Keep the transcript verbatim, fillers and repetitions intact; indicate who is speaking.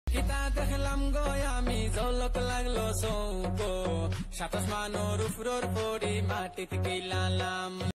Speaker 1: কিতা দেখলাম গো আমি জলক লাগলো চৌকো সাতাশ মানোর উপর পড়ি মাটিত গেলাম।